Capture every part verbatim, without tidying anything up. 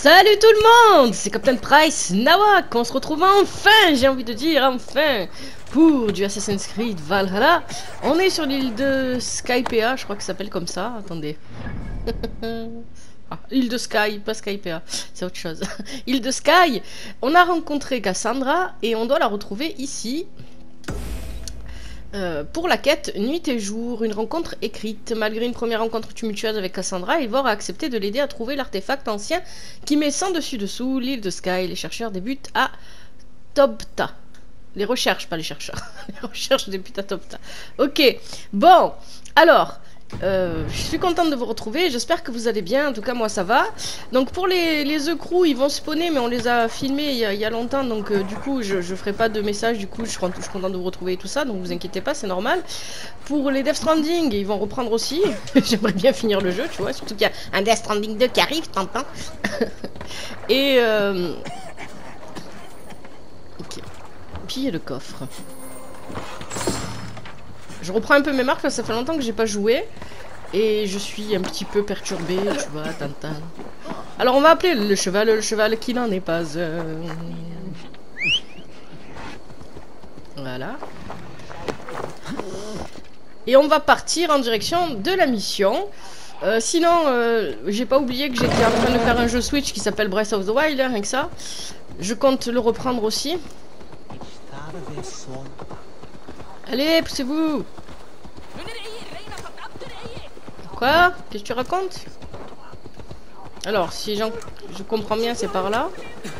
Salut tout le monde, c'est Captain Price Nawak. On se retrouve enfin, j'ai envie de dire enfin, pour du Assassin's Creed Valhalla. On est sur l'île de Skypea, je crois que ça s'appelle comme ça. Attendez. Ah, île de Sky, pas Skypea, c'est autre chose. Île de Sky. On a rencontré Cassandra et on doit la retrouver ici. Euh, pour la quête Nuit et Jour, une rencontre écrite. Malgré une première rencontre tumultueuse avec Cassandra, Eivor a accepté de l'aider à trouver l'artefact ancien qui met sans dessus dessous l'île de Sky. Les chercheurs débutent à Topta. Les recherches, pas les chercheurs. Les recherches débutent à Topta. Ok, bon, alors... Euh, je suis contente de vous retrouver, j'espère que vous allez bien, en tout cas moi ça va. Donc pour les, les The Crew, ils vont spawner mais on les a filmés il y a, il y a longtemps, donc euh, du coup je, je ferai pas de message, du coup je suis, je suis contente de vous retrouver et tout ça, donc vous inquiétez pas, c'est normal. Pour les Death Stranding, ils vont reprendre aussi, j'aimerais bien finir le jeu, tu vois, surtout qu'il y a un Death Stranding deux qui arrive, t'entends. Et euh... ok, puis il y a le coffre. Je reprends un peu mes marques parce que ça fait longtemps que j'ai pas joué. Et je suis un petit peu perturbée, tu vois, Tintin. Alors on va appeler le cheval, le cheval qui n'en est pas un. Voilà. Et on va partir en direction de la mission. Euh, sinon, euh, j'ai pas oublié que j'étais en train de faire un jeu Switch qui s'appelle Breath of the Wild, hein, rien que ça. Je compte le reprendre aussi. Allez, poussez-vous. Quoi? Qu'est-ce que tu racontes? Alors, si je comprends bien, c'est par là.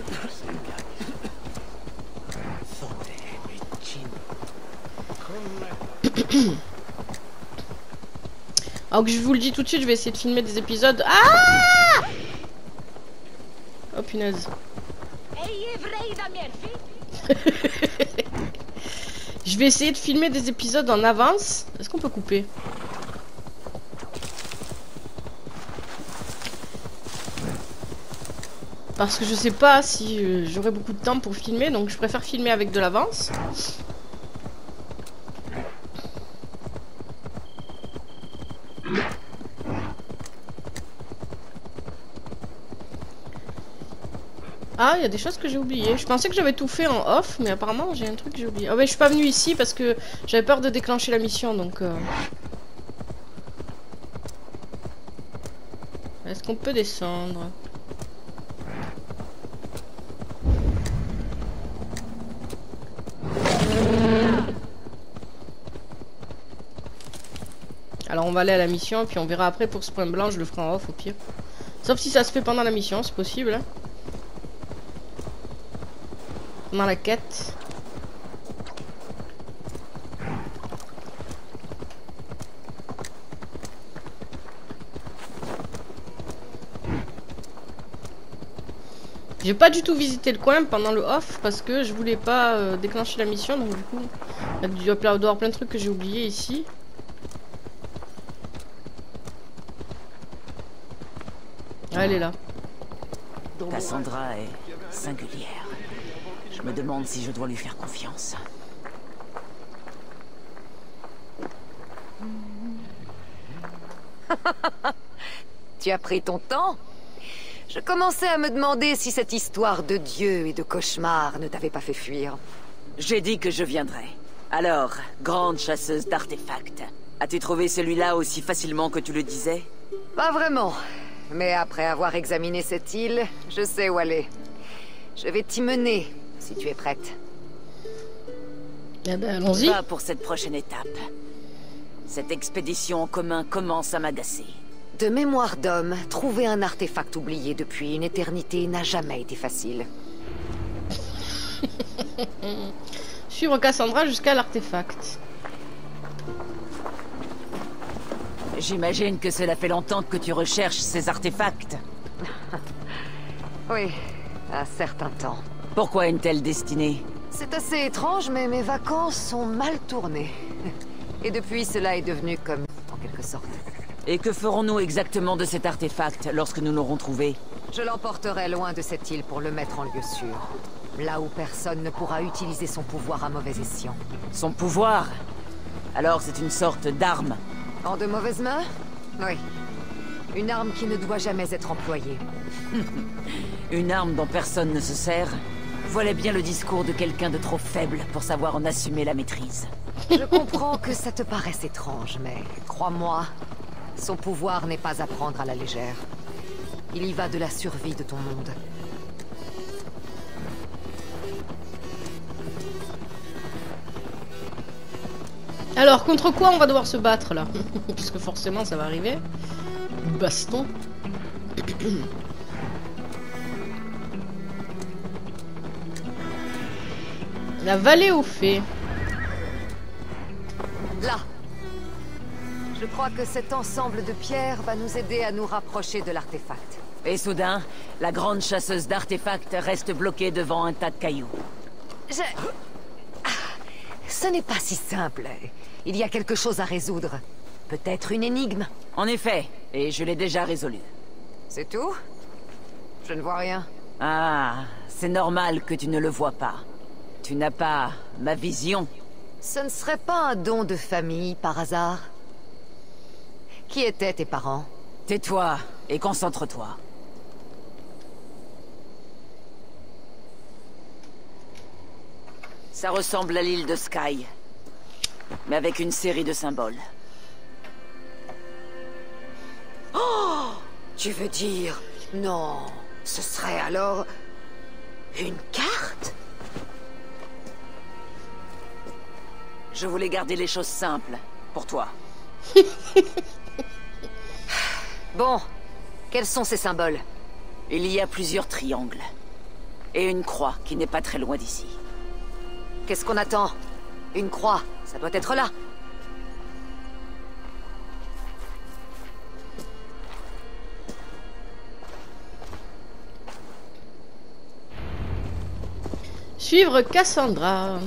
Alors que je vous le dis tout de suite, je vais essayer de filmer des épisodes. Ah! Oh punaise. Je vais essayer de filmer des épisodes en avance. Est-ce qu'on peut couper? Parce que je sais pas si euh, j'aurai beaucoup de temps pour filmer, donc je préfère filmer avec de l'avance. Ah, il y a des choses que j'ai oubliées. Je pensais que j'avais tout fait en off, mais apparemment j'ai un truc que j'ai oublié. Ah ouais, je suis pas venue ici parce que j'avais peur de déclencher la mission, donc... Euh... Est-ce qu'on peut descendre? Alors on va aller à la mission, et puis on verra après pour ce point blanc, je le ferai en off au pire. Sauf si ça se fait pendant la mission, c'est possible, hein. Dans la quête. J'ai pas du tout visité le coin pendant le off parce que je voulais pas euh, déclencher la mission, donc du coup il doit y avoir plein de trucs que j'ai oubliés ici. Ah, elle est là. Cassandra est singulière. Je me demande si je dois lui faire confiance. Tu as pris ton temps? Je commençais à me demander si cette histoire de dieu et de cauchemar ne t'avait pas fait fuir. J'ai dit que je viendrais. Alors, grande chasseuse d'artefacts, as-tu trouvé celui-là aussi facilement que tu le disais? Pas vraiment. Mais après avoir examiné cette île, je sais où aller. Je vais t'y mener, si tu es prête. Eh ben, allons-y. Va pour cette prochaine étape. Cette expédition en commun commence à m'agacer. De mémoire d'homme, trouver un artefact oublié depuis une éternité n'a jamais été facile. Suivre Cassandra jusqu'à l'artefact. J'imagine que cela fait longtemps que tu recherches ces artefacts. Oui, un certain temps. Pourquoi une telle destinée? C'est assez étrange, mais mes vacances sont mal tournées. Et depuis, cela est devenu comme... en quelque sorte. Et que ferons-nous exactement de cet artefact lorsque nous l'aurons trouvé? Je l'emporterai loin de cette île pour le mettre en lieu sûr. Là où personne ne pourra utiliser son pouvoir à mauvais escient. Son pouvoir? Alors c'est une sorte d'arme. En de mauvaises mains? Oui. Une arme qui ne doit jamais être employée. Une arme dont personne ne se sert. Voilà bien le discours de quelqu'un de trop faible pour savoir en assumer la maîtrise. Je comprends que ça te paraisse étrange, mais crois-moi, son pouvoir n'est pas à prendre à la légère. Il y va de la survie de ton monde. Alors, contre quoi on va devoir se battre là? Parce que forcément ça va arriver. Baston. La vallée aux fées. Là. Je crois que cet ensemble de pierres va nous aider à nous rapprocher de l'artefact. Et soudain, la grande chasseuse d'artefacts reste bloquée devant un tas de cailloux. Je... Ah, ce n'est pas si simple. Il y a quelque chose à résoudre. Peut-être une énigme. En effet, et je l'ai déjà résolue. C'est tout? Je ne vois rien. Ah, c'est normal que tu ne le vois pas. Tu n'as pas ma vision. Ce ne serait pas un don de famille, par hasard? Qui étaient tes parents? Tais-toi et concentre-toi. Ça ressemble à l'île de Sky, mais avec une série de symboles. Oh! Tu veux dire... Non, ce serait alors... une carte? Je voulais garder les choses simples, pour toi. Bon, quels sont ces symboles? Il y a plusieurs triangles. Et une croix qui n'est pas très loin d'ici. Qu'est-ce qu'on attend? Une croix, ça doit être là. Suivre Cassandra.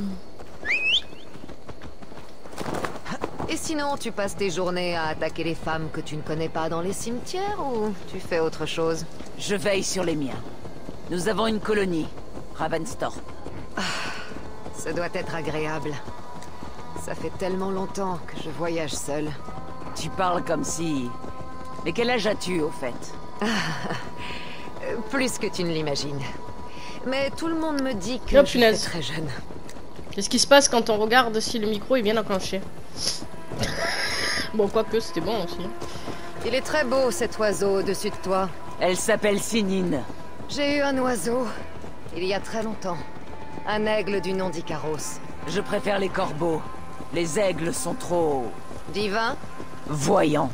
Et sinon, tu passes tes journées à attaquer les femmes que tu ne connais pas dans les cimetières ou tu fais autre chose? Je veille sur les miens. Nous avons une colonie, Ravensthorpe. Ah, ça doit être agréable. Ça fait tellement longtemps que je voyage seule. Tu parles comme si... Mais quel âge as-tu, au fait? Plus que tu ne l'imagines. Mais tout le monde me dit que Oh, je suis punaise. très jeune. Qu'est-ce qui se passe quand on regarde si le micro est bien enclenché? Bon, quoique c'était bon aussi. Il est très beau cet oiseau au-dessus de toi. Elle s'appelle Sinine. J'ai eu un oiseau, il y a très longtemps. Un aigle du nom d'Icaros. Je préfère les corbeaux. Les aigles sont trop... Divin? voyants.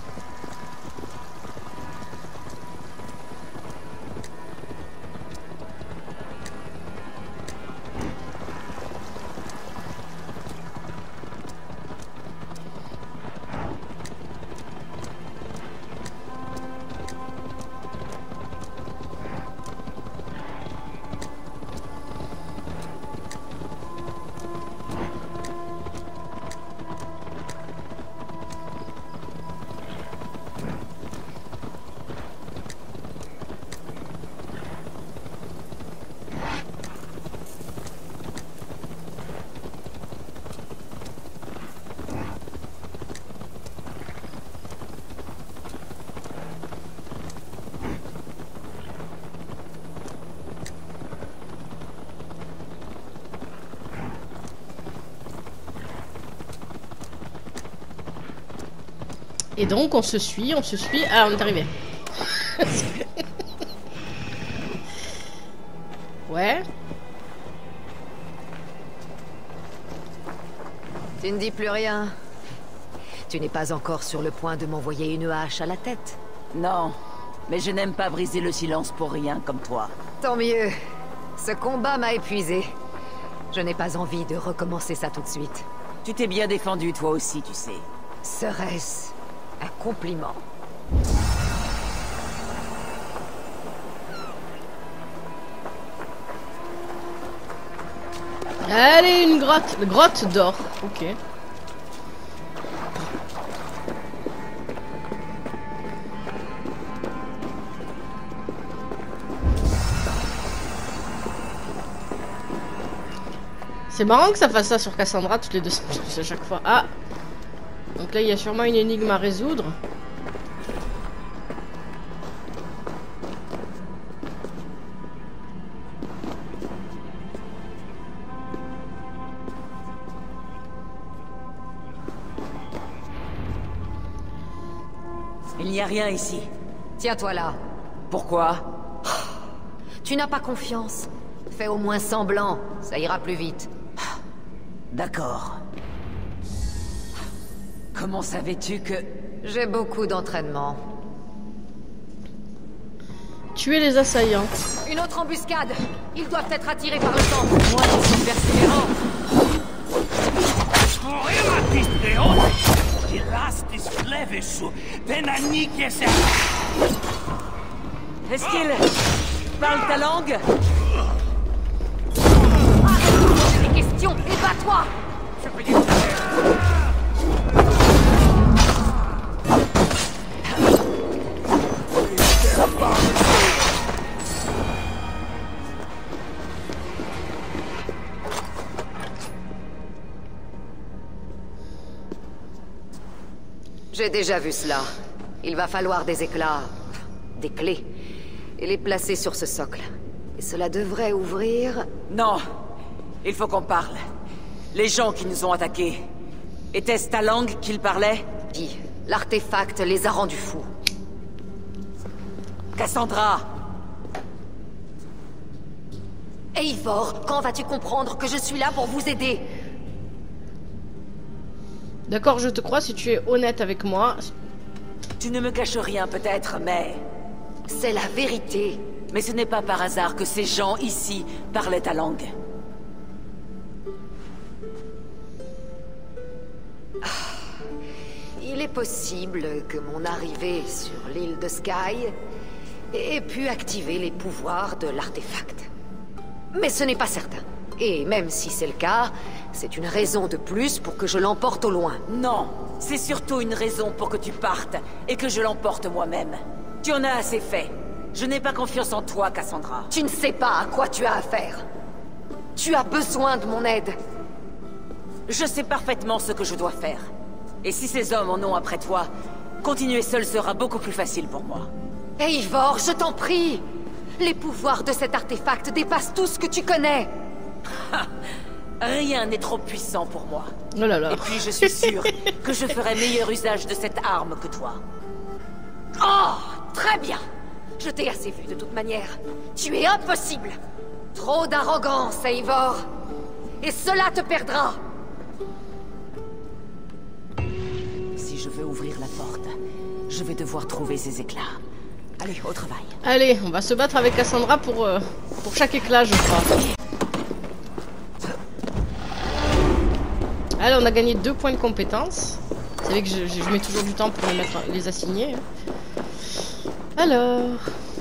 Et donc on se suit, on se suit. Ah, on est arrivé. Ouais. Tu ne dis plus rien. Tu n'es pas encore sur le point de m'envoyer une hache à la tête. Non, mais je n'aime pas briser le silence pour rien, comme toi. Tant mieux. Ce combat m'a épuisé. Je n'ai pas envie de recommencer ça tout de suite. Tu t'es bien défendu, toi aussi, tu sais. Serait-ce un compliment? Allez, une grotte. Une grotte d'or. Ok. C'est marrant que ça fasse ça sur Cassandra toutes les deux semaines à chaque fois. Ah. Donc là, il y a sûrement une énigme à résoudre. Il n'y a rien ici. Tiens-toi là. Pourquoi? Tu n'as pas confiance. Fais au moins semblant, ça ira plus vite. D'accord. Comment savais-tu que... J'ai beaucoup d'entraînement. Tuer les assaillants. Une autre embuscade. Ils doivent être attirés par le sang. Moi, ils sont persévérants. Est-ce qu'il parle ta langue? Arrête des questions et bats-toi. J'ai déjà vu cela. Il va falloir des éclats, des clés, et les placer sur ce socle. Et cela devrait ouvrir... Non. Il faut qu'on parle. Les gens qui nous ont attaqués. Était-ce ta langue qu'ils parlaient? Dis, l'artefact les a rendus fous. Cassandra! Eivor, quand vas-tu comprendre que je suis là pour vous aider? D'accord, je te crois si tu es honnête avec moi. Tu ne me caches rien peut-être, mais... C'est la vérité. Mais ce n'est pas par hasard que ces gens ici parlaient ta langue. Il est possible que mon arrivée sur l'île de Sky ait pu activer les pouvoirs de l'artefact. Mais ce n'est pas certain. Et même si c'est le cas, c'est une raison de plus pour que je l'emporte au loin. Non, c'est surtout une raison pour que tu partes et que je l'emporte moi-même. Tu en as assez fait. Je n'ai pas confiance en toi, Cassandra. Tu ne sais pas à quoi tu as affaire. Tu as besoin de mon aide. Je sais parfaitement ce que je dois faire. Et si ces hommes en ont après toi, continuer seul sera beaucoup plus facile pour moi. Eivor, je t'en prie! Les pouvoirs de cet artefact dépassent tout ce que tu connais. Rien n'est trop puissant pour moi. Oh là là. Et puis je suis sûre que je ferai meilleur usage de cette arme que toi. Oh, très bien. Je t'ai assez vu de toute manière. Tu es impossible. Trop d'arrogance, Eivor. Et cela te perdra. Si je veux ouvrir la porte, je vais devoir trouver ces éclats. Allez, au travail. Allez, on va se battre avec Cassandra pour, euh, pour chaque éclat, je crois. Allez, on a gagné deux points de compétence. C'est vrai que je, je mets toujours du temps pour les, mettre, les assigner. Alors...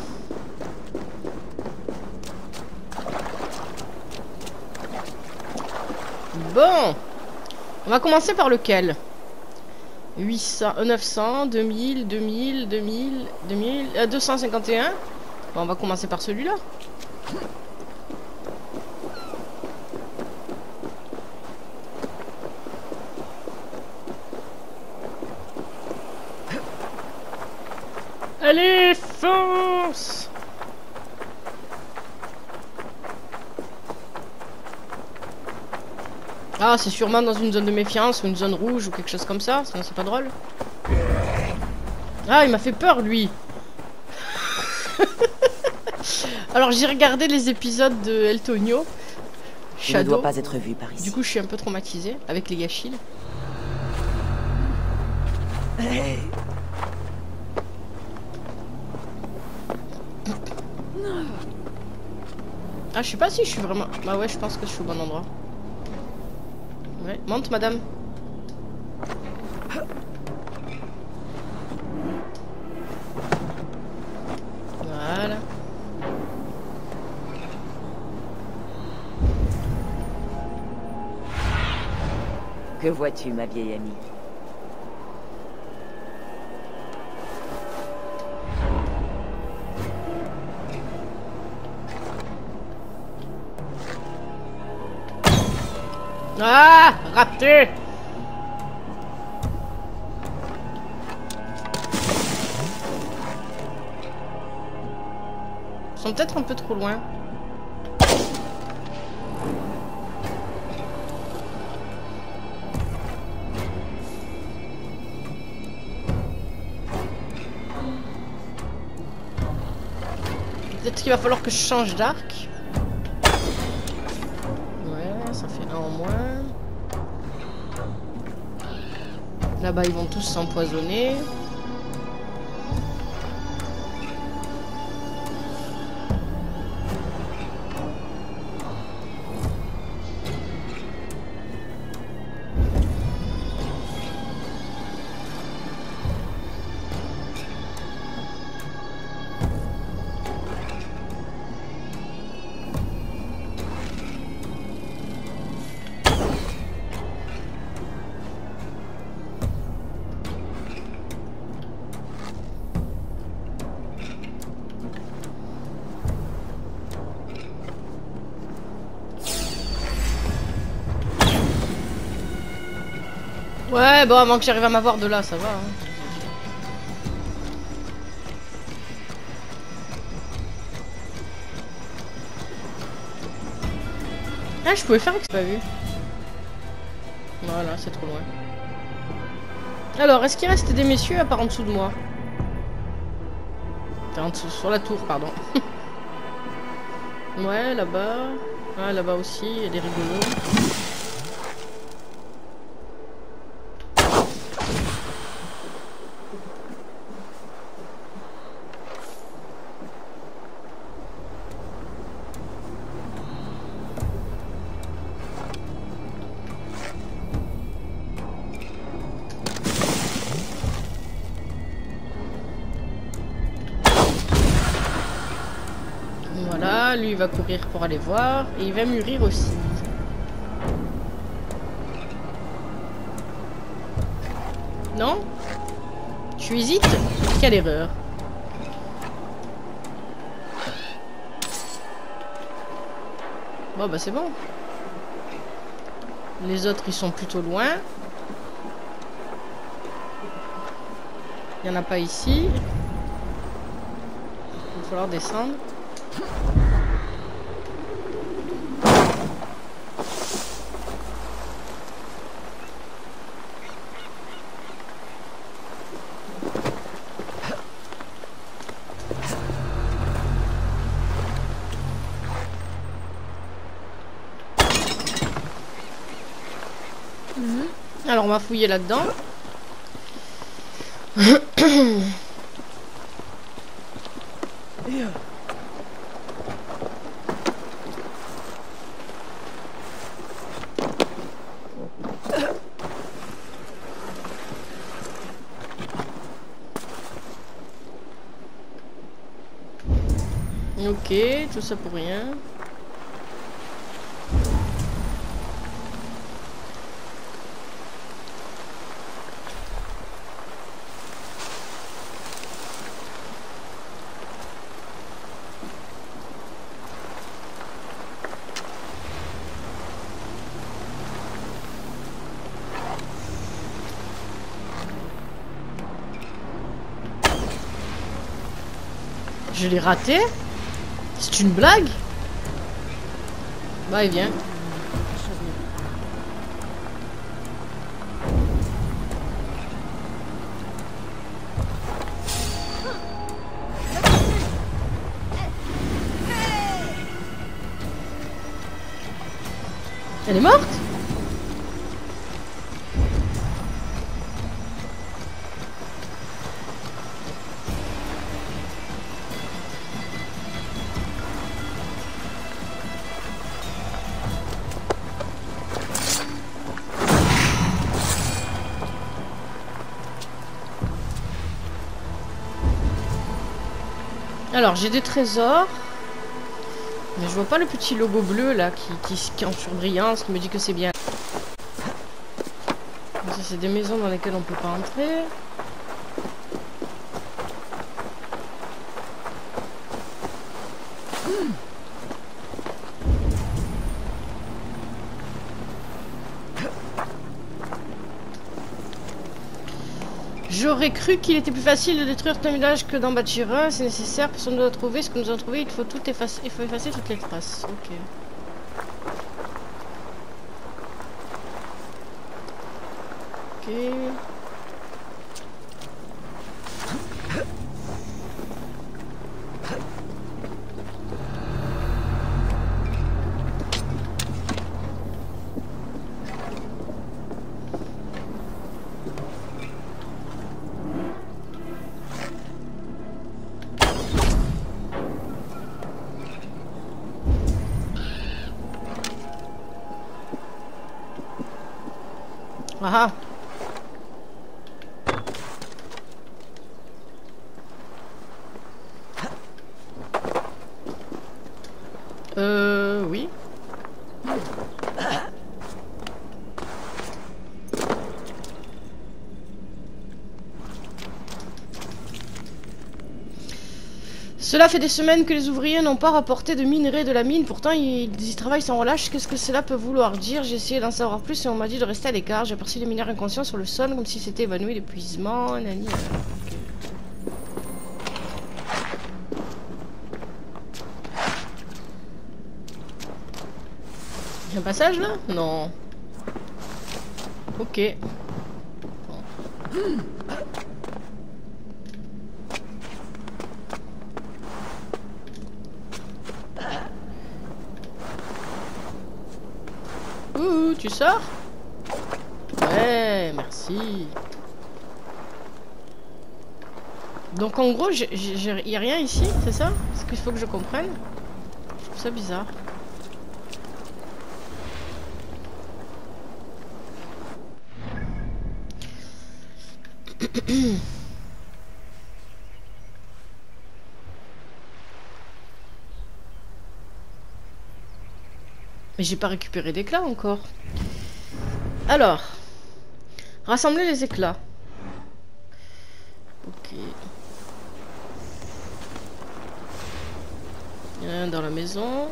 Bon, on va commencer par lequel? huit cents, neuf cents, deux mille, deux mille, deux mille, deux mille, euh, deux cent cinquante et un. Bon, on va commencer par celui-là. Allez, fonce! Ah, c'est sûrement dans une zone de méfiance ou une zone rouge ou quelque chose comme ça, sinon c'est pas drôle. Ah, il m'a fait peur, lui. Alors, j'ai regardé les épisodes de El Tonio. Je ne dois pas être vu par ici. Du coup, je suis un peu traumatisée avec les Yashil. Hey. Ah, je sais pas si je suis vraiment... Bah ouais, je pense que je suis au bon endroit. Ouais, monte, madame. Voilà. Que vois-tu, ma vieille amie? Ah, raté. Ils sont peut-être un peu trop loin. Peut-être qu'il va falloir que je change d'arc. Ouais, ça fait un en moins. Là-bas, ils vont tous s'empoisonner. Ouais, bon, avant que j'arrive à m'avoir de là, ça va. Hein. Ah, je pouvais faire que c'est pas vu. Voilà, c'est trop loin. Alors, est-ce qu'il reste des messieurs à part en dessous de moi? Enfin, en dessous, sur la tour, pardon. Ouais, là-bas. Ah, là-bas aussi, il y a des rigolos. Voilà, lui il va courir pour aller voir et il va mûrir aussi. Non? Tu hésites? Quelle erreur. Bon bah c'est bon. Les autres ils sont plutôt loin. Il n'y en a pas ici. Il va falloir descendre. Alors on va fouiller là-dedans. Ok, tout ça pour rien. Je l'ai raté? C'est une blague? Bah, il vient. Elle est morte? Alors j'ai des trésors, mais je vois pas le petit logo bleu là qui, qui, qui est en surbrillance, qui me dit que c'est bien. Ça c'est des maisons dans lesquelles on peut pas entrer. J'aurais cru qu'il était plus facile de détruire un village que d'en bâtir un. C'est nécessaire parce qu'on doit trouver ce que nous avons trouvé. Il faut tout effacer. Il faut effacer toutes les traces. Ok. Ok. Ah. Euh... Oui. Cela fait des semaines que les ouvriers n'ont pas rapporté de minerais de la mine, pourtant ils, ils travaillent sans relâche. Qu'est-ce que cela peut vouloir dire? J'ai essayé d'en savoir plus et on m'a dit de rester à l'écart. J'ai aperçu des mineurs inconscients sur le sol comme si c'était évanoui d'épuisement. Nani. Un passage là? Non. Ok. Bon. Ouh, tu sors? Ouais, merci. Donc en gros, il n'y a rien ici, c'est ça? C'est ce qu'il faut que je comprenne. Je trouve ça bizarre. Mais j'ai pas récupéré d'éclats encore. Alors, rassembler les éclats. Ok. Il y en a un dans la maison.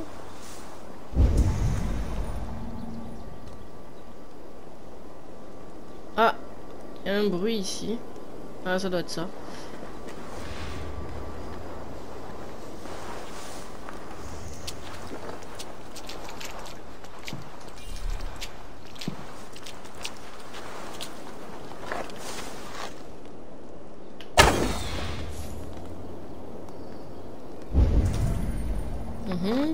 Ah, il y a un bruit ici. Ah, ça doit être ça. Mhm.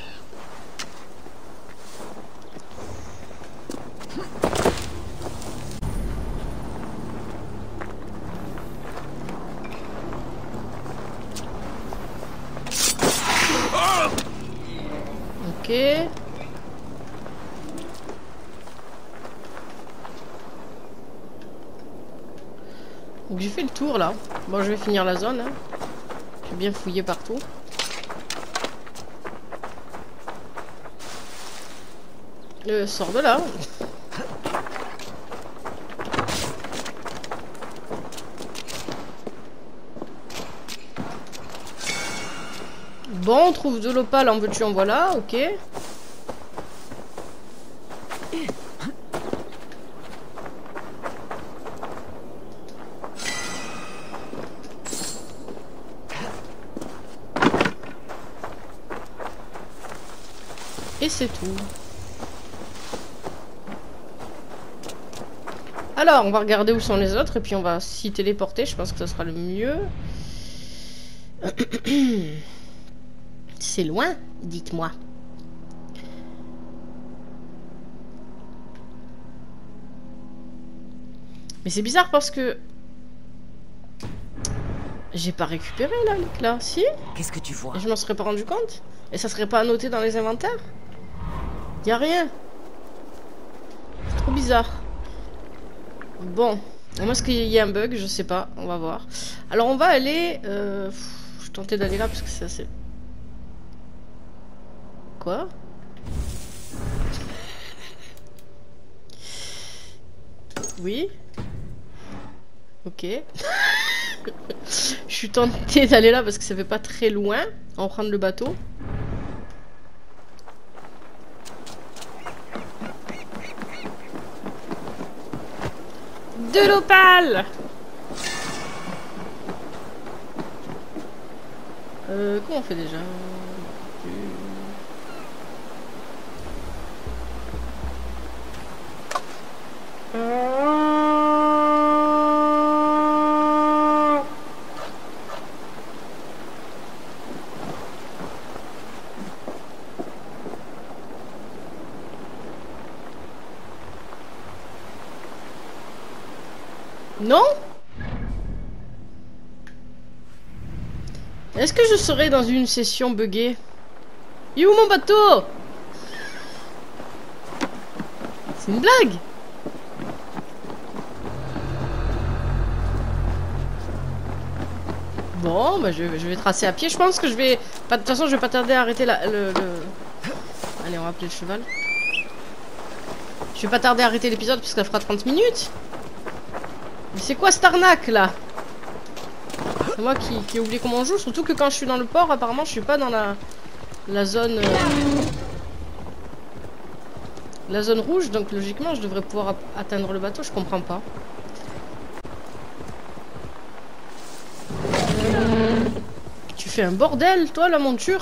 Ok. Donc j'ai fait le tour là. Bon, je vais finir la zone. Hein. J'ai bien fouillé partout. Euh, sors de là. Bon, on trouve de l'opale, en veux-tu en voilà, ok. Et c'est tout. Alors, on va regarder où sont les autres et puis on va s'y téléporter. Je pense que ça sera le mieux. C'est loin, dites-moi. Mais c'est bizarre parce que... J'ai pas récupéré là, l'éclat, si? Qu'est-ce que tu vois? Et je m'en serais pas rendu compte? Et ça serait pas annoté dans les inventaires? Y a rien. C'est trop bizarre. Bon. Est-ce qu'il y a un bug? Je sais pas. On va voir. Alors on va aller... Euh... Je tentais d'aller là parce que c'est assez... Quoi? Oui. Ok. Je suis tentée d'aller là parce que ça fait pas très loin. On va prendre le bateau. De l'opale. Euh, comment on fait déjà? Non? Est-ce que je serai dans une session buggée? Il est où mon bateau? C'est une blague? Bon, bah je, je vais tracer à pied. Je pense que je vais... De toute façon, je vais pas tarder à arrêter la, le, le... Allez, on va appeler le cheval. Je vais pas tarder à arrêter l'épisode parce qu'elle fera trente minutes. Mais c'est quoi cette arnaque là? C'est moi qui, qui ai oublié comment on joue. Surtout que quand je suis dans le port, apparemment, je suis pas dans la, la zone... Euh... La zone rouge. Donc logiquement, je devrais pouvoir atteindre le bateau. Je comprends pas. Tu fais un bordel, toi, la monture.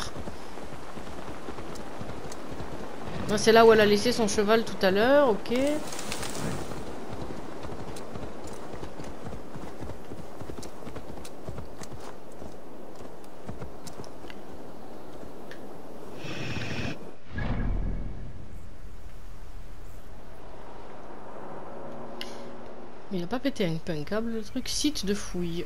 C'est là où elle a laissé son cheval tout à l'heure, ok. Il a pas pété un peu un câble, le truc. Site de fouille.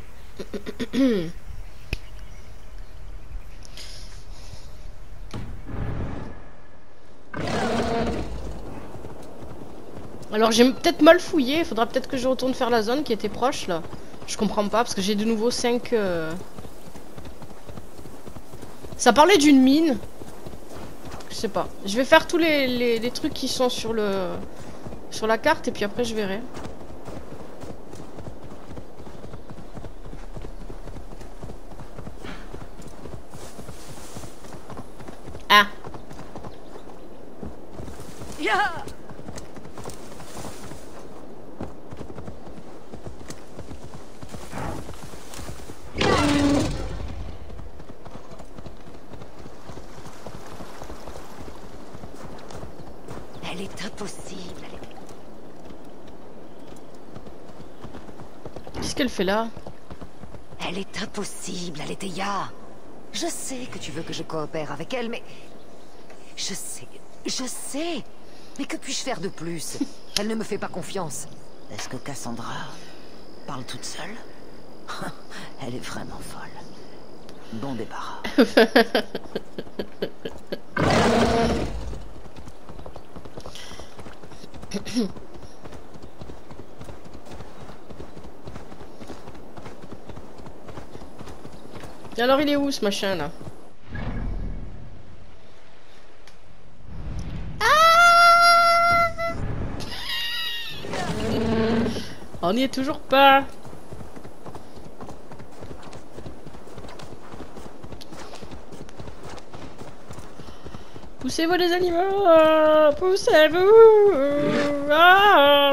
Alors j'ai peut-être mal fouillé, il faudra peut-être que je retourne faire la zone qui était proche là. Je comprends pas parce que j'ai de nouveau cinq... Euh... Ça parlait d'une mine. Je sais pas. Je vais faire tous les, les, les trucs qui sont sur le sur la carte et puis après je verrai. Ah. Yeah. Elle est impossible. Qu'est-ce qu'elle fait là? Elle est impossible, Aletheia. Je sais que tu veux que je coopère avec elle, mais... Je sais, je sais. Mais que puis-je faire de plus? Elle ne me fait pas confiance. Est-ce que Cassandra parle toute seule? Elle est vraiment folle. Bon débarras. Et alors il est où ce machin là? Ah, on n'y est toujours pas. Poussez-vous les animaux, poussez-vous. Ah.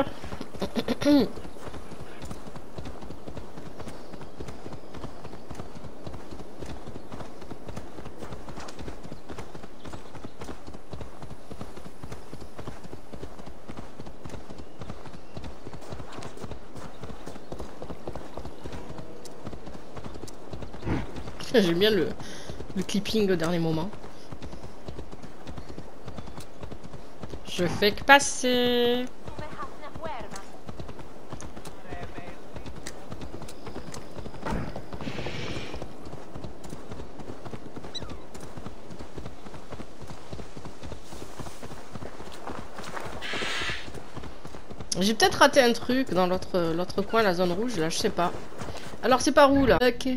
J'aime bien le, le clipping au dernier moment. Je fais que passer. J'ai peut-être raté un truc dans l'autre l'autre coin, la zone rouge, là, je sais pas. Alors c'est par où là? Ok.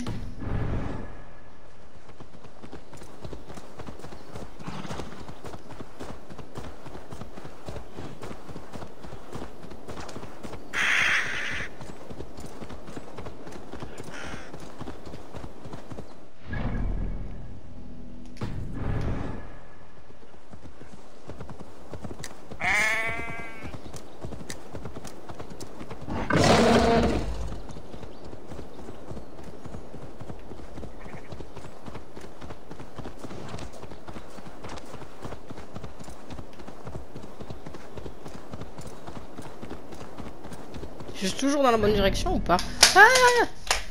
Je suis toujours dans la bonne direction ou pas? Ah!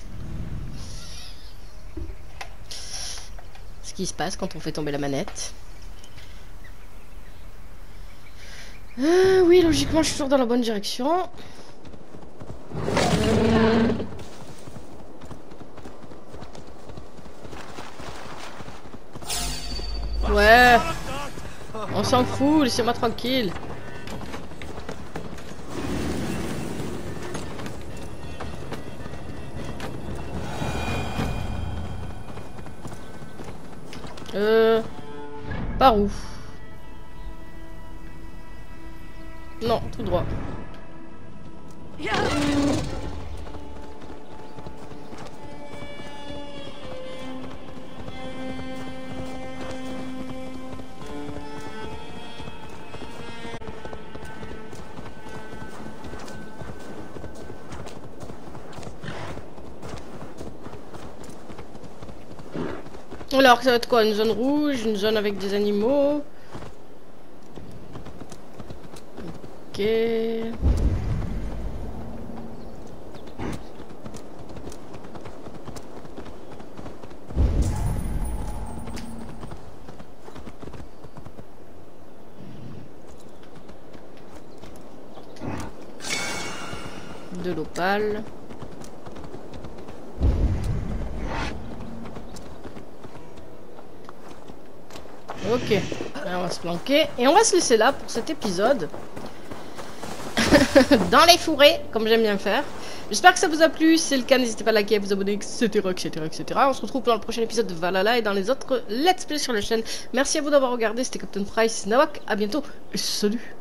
Ce qui se passe quand on fait tomber la manette. Euh, oui, logiquement, je suis toujours dans la bonne direction. Ouais. On s'en fout, laissez-moi tranquille. Euh... Par où? Non, tout droit. Alors, ça va être quoi? Une zone rouge, une zone avec des animaux. Ok. De l'opale. Ok, on va se planquer et on va se laisser là pour cet épisode. Dans les fourrés, comme j'aime bien faire. J'espère que ça vous a plu. Si c'est le cas, n'hésitez pas à liker, à vous abonner, et cetera, et cetera, et cetera. On se retrouve dans le prochain épisode de Valhalla et dans les autres let's play sur la chaîne. Merci à vous d'avoir regardé. C'était Captain Price Nawak. À bientôt et salut.